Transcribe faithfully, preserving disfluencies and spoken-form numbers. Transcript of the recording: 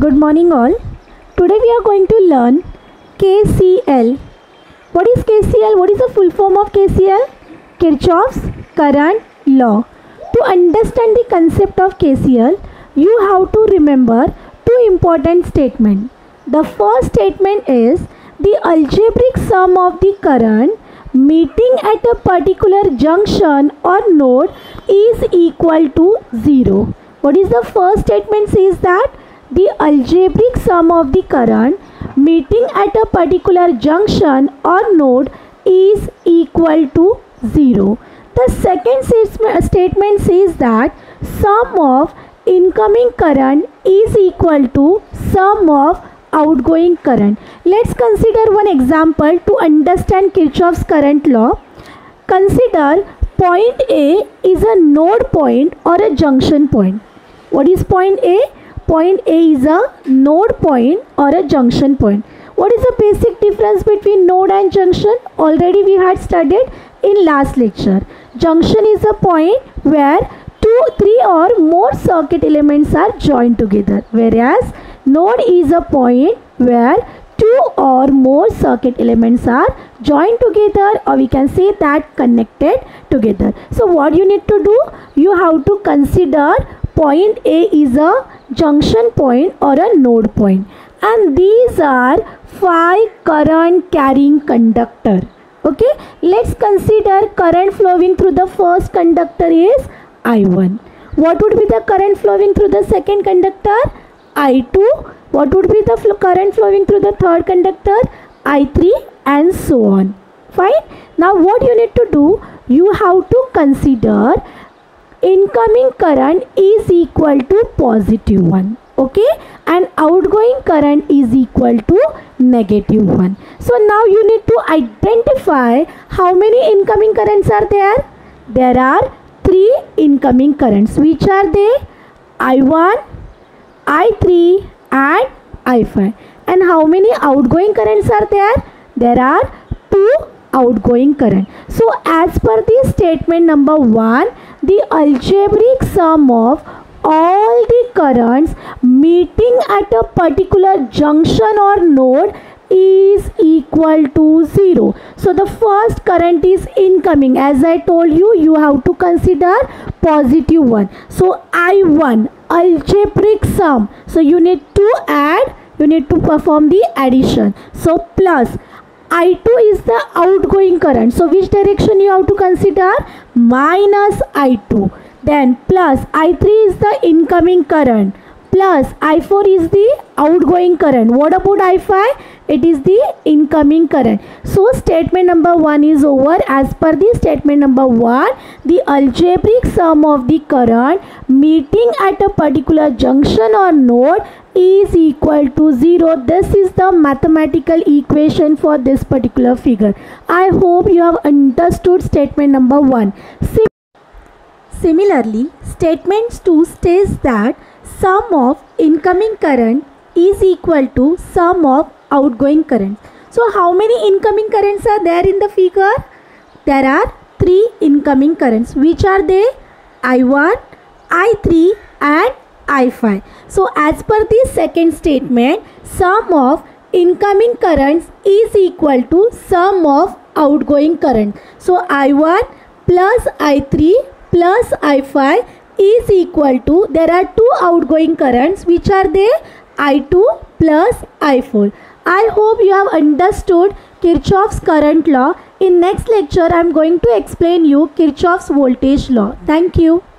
Good morning all. Today we are going to learn K C L. What is K C L? What is the full form of K C L? Kirchhoff's current law. To understand the concept of K C L, you have to remember two important statements. The first statement is the algebraic sum of the current meeting at a particular junction or node is equal to zero. What is the first statement? Says that the algebraic sum of the current meeting at a particular junction or node is equal to zero. The second statement says that sum of incoming current is equal to sum of outgoing current. Let's consider one example to understand Kirchhoff's current law. Consider point A is a node point or a junction point. What is point A? Point A is a node point or a junction point. What is the basic difference between node and junction? Already we had studied in last lecture. Junction is a point where two, three or more circuit elements are joined together, whereas node is a point where two or more circuit elements are joined together, or we can say that connected together. So what you need to do? You have to consider point A is a junction point or a node point, and these are five current carrying conductor. Okay, let's consider current flowing through the first conductor is I one. What would be the current flowing through the second conductor? I two. What would be the fl current flowing through the third conductor? I three, and so on. Fine. Now what you need to do? You have to consider incoming current is equal to positive one. Okay, and outgoing current is equal to negative one. So now you need to identify how many incoming currents are there. There are three incoming currents. Which are they? I one, I three and I five. And how many outgoing currents are there? There are two outgoing current. So as per the statement number one, the algebraic sum of all the currents meeting at a particular junction or node is equal to zero. So the first current is incoming. As I told you, you have to consider positive one. So I one, algebraic sum. So you need to add, you need to perform the addition. So plus I two is the outgoing current. So which direction you have to consider? Minus I two. Then plus I three is the incoming current. Plus I four is the outgoing current. What about I five? It is the incoming current. So statement number one is over. As per the statement number one, the algebraic sum of the current meeting at a particular junction or node is equal to zero. This is the mathematical equation for this particular figure. I hope you have understood statement number one. Sim Similarly, statement two states that sum of incoming current is equal to sum of outgoing current. So how many incoming currents are there in the figure? There are three incoming currents. Which are they? I one, I three and I five. So as per the second statement, sum of incoming currents is equal to sum of outgoing current. So I one plus I three plus I five is equal to, there are two outgoing currents. Which are they? I two plus I four. I hope you have understood Kirchhoff's current law. In next lecture, I am going to explain you Kirchhoff's voltage law. Thank you.